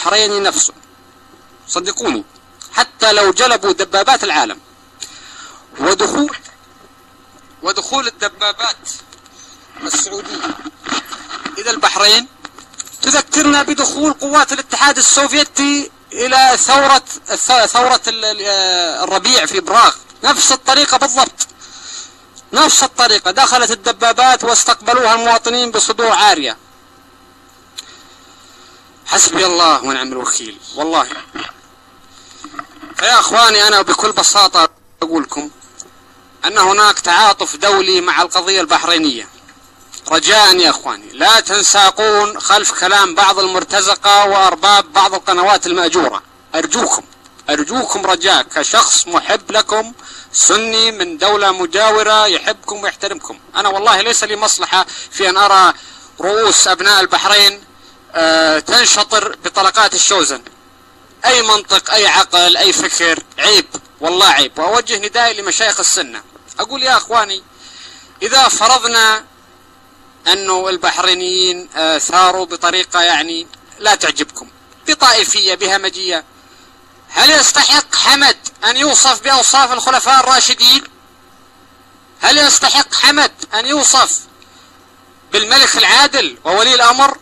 البحريني نفسه، صدقوني، حتى لو جلبوا دبابات العالم. ودخول الدبابات السعودية إلى البحرين تذكرنا بدخول قوات الاتحاد السوفيتي إلى ثورة الربيع في براغ، نفس الطريقة بالضبط، نفس الطريقة. دخلت الدبابات واستقبلوها المواطنين بصدور عارية. حسبي الله ونعم الوكيل والله. فيا اخواني، انا بكل بساطة اقول لكم ان هناك تعاطف دولي مع القضية البحرينية. رجاء يا اخواني لا تنساقون خلف كلام بعض المرتزقة وارباب بعض القنوات المأجورة. ارجوكم رجاء، كشخص محب لكم، سني من دولة مجاورة يحبكم ويحترمكم، انا والله ليس لي مصلحة في ان ارى رؤوس ابناء البحرين تنشطر بطلقات الشوزن. اي منطق، اي عقل، اي فكر، عيب والله عيب. واوجه ندائي لمشايخ السنة، اقول يا اخواني اذا فرضنا انه البحرينيين ثاروا بطريقة يعني لا تعجبكم، بطائفية، بهمجية، هل يستحق حمد ان يوصف باوصاف الخلفاء الراشدين؟ هل يستحق حمد ان يوصف بالملك العادل وولي الامر؟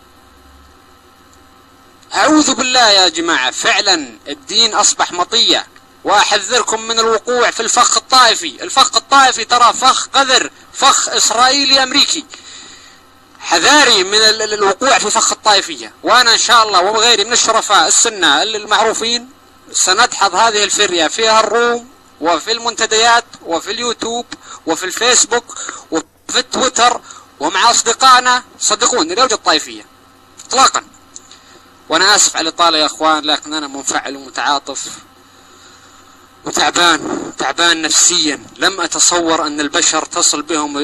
اعوذ بالله يا جماعة، فعلا الدين اصبح مطية. واحذركم من الوقوع في الفخ الطائفي. الفخ الطائفي ترى فخ قذر، فخ اسرائيلي امريكي. حذاري من الوقوع في فخ الطائفية. وانا ان شاء الله وغيري من الشرفاء السنة المعروفين سندحض هذه الفرية فيها الروم وفي المنتديات وفي اليوتيوب وفي الفيسبوك وفي التويتر ومع اصدقائنا. صدقوني لا يوجد طائفية اطلاقا. وانا اسف على الاطالة يا اخوان، لكن انا منفعل ومتعاطف وتعبان نفسيا. لم اتصور ان البشر تصل بهم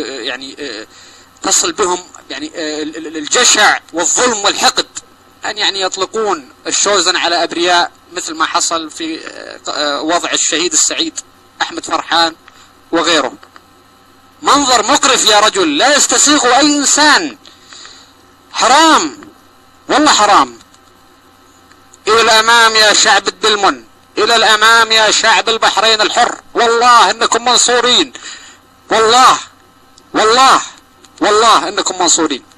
الجشع والظلم والحقد ان يعني يطلقون الشوزن على ابرياء مثل ما حصل في وضع الشهيد السعيد احمد فرحان وغيره. منظر مقرف يا رجل، لا يستسيغه اي انسان. حرام والله حرام. الى الامام يا شعب الدلمن، الى الامام يا شعب البحرين الحر، والله انكم منصورين، والله انكم منصورين.